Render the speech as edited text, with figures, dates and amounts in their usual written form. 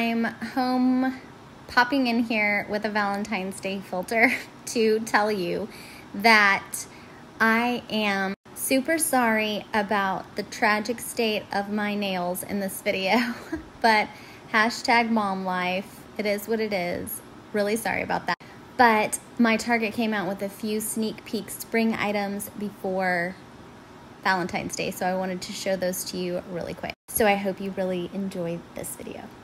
I'm home popping in here with a Valentine's Day filter to tell you that I am super sorry about the tragic state of my nails in this video, but hashtag mom life, it is what it is. Really sorry about that. But my Target came out with a few sneak peek spring items before Valentine's Day, so I wanted to show those to you really quick. So I hope you really enjoyed this video.